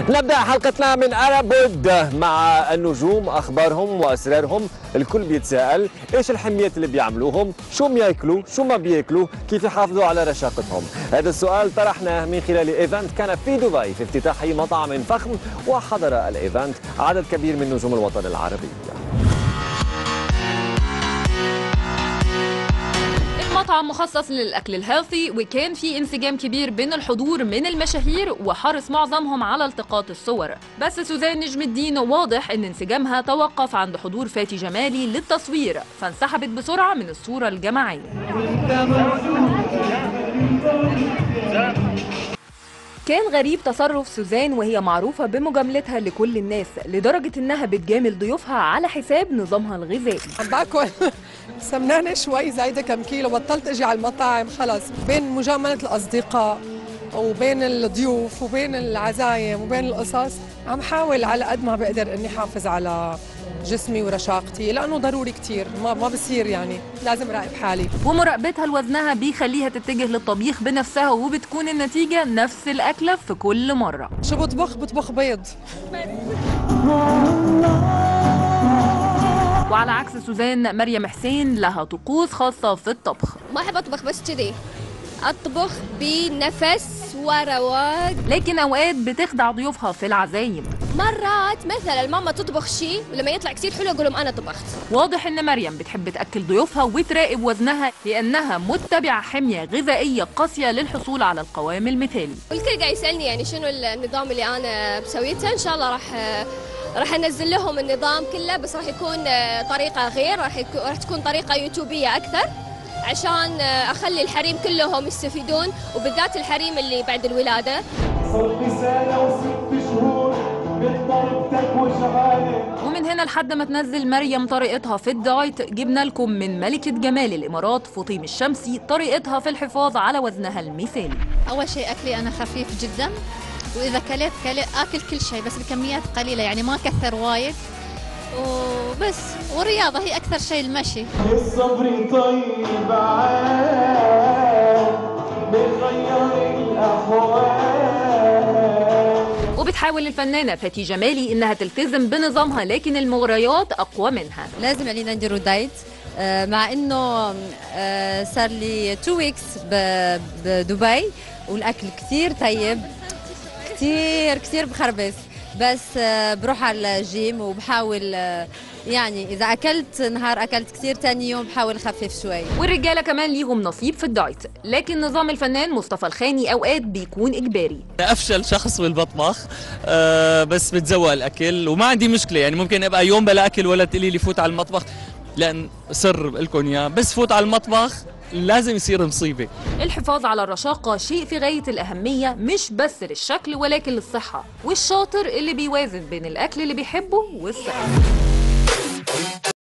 نبدأ حلقتنا من أرابود مع النجوم، أخبارهم وأسرارهم. الكل بيتساءل إيش الحميات اللي بيعملوهم، شو بياكلوا، شو ما بياكلوا، كيف يحافظوا على رشاقتهم. هذا السؤال طرحناه من خلال إيفنت كان في دبي في افتتاح مطعم فخم، وحضر الإيفنت عدد كبير من نجوم الوطن العربي. مطعم مخصص للأكل الهيلثي، وكان في انسجام كبير بين الحضور من المشاهير وحرص معظمهم على التقاط الصور. بس سوزان نجم الدين واضح ان انسجامها توقف عند حضور فاتي جمالي للتصوير، فانسحبت بسرعة من الصورة الجماعية. كان غريب تصرف سوزان وهي معروفة بمجاملتها لكل الناس، لدرجة انها بتجامل ضيوفها على حساب نظامها الغذائي. عم باكل سمنانة شوي، زايدة كم كيلو، بطلت اجي على المطاعم خلص. بين مجاملة الأصدقاء وبين الضيوف وبين العزايم وبين القصص، عم حاول على قد ما بقدر اني حافظ على جسمي ورشاقتي، لأنه ضروري كتير، ما بصير يعني لازم راقب حالي. ومراقبتها لوزنها بيخليها تتجه للطبيخ بنفسها، وبتكون النتيجة نفس الأكلة في كل مرة. شو بطبخ بيض. وعلى عكس سوزان، مريم حسين لها طقوس خاصة في الطبخ. ما أحب أطبخ بس كذي، أطبخ بنفس ورواق. لكن أوقات بتخدع ضيوفها في العزايم. مرات مثلا الماما تطبخ شيء ولما يطلع كثير حلو أقول لهم أنا طبخت. واضح إن مريم بتحب تأكل ضيوفها وتراقب وزنها، لأنها متبعة حمية غذائية قاسية للحصول على القوام المثالي. والكل قاعد يسألني يعني شنو النظام اللي أنا بسويته. إن شاء الله راح انزل لهم النظام كله، بس راح يكون طريقه غير، راح تكون طريقه يوتيوبيه اكثر، عشان اخلي الحريم كلهم يستفيدون، وبالذات الحريم اللي بعد الولاده. ومن هنا لحد ما تنزل مريم طريقتها في الدايت، جبنا لكم من ملكة جمال الإمارات فطيم الشمسي طريقتها في الحفاظ على وزنها المثالي. أول شيء أكلي أنا خفيف جدا، وإذا كليت آكل كل شيء بس بكميات قليلة، يعني ما أكثر وايد وبس. والرياضة هي أكثر شيء، المشي. الصبر طيب عاد بغير الأحوال. وبتحاول الفنانة فاتي جمالي إنها تلتزم بنظامها، لكن المغريات أقوى منها. لازم علينا نديروا دايت، مع إنه صار لي 2 ويكس بدبي، والأكل كثير طيب، كثير بخربس، بس بروح على الجيم وبحاول يعني إذا أكلت نهار أكلت كثير، تاني يوم بحاول أخفف شوي. والرجالة كمان ليهم نصيب في الدايت، لكن نظام الفنان مصطفى الخاني أوقات بيكون إجباري. أفشل شخص بالمطبخ، بس بتزوق الأكل وما عندي مشكلة، يعني ممكن أبقى يوم بلا أكل ولا تقولي لي فوت على المطبخ، لأن سر لكم إياه، بس فوت على المطبخ لازم يصير مصيبة. الحفاظ على الرشاقة شيء في غاية الأهمية، مش بس للشكل ولكن للصحة، والشاطر اللي بيوازن بين الأكل اللي بيحبه والصحة.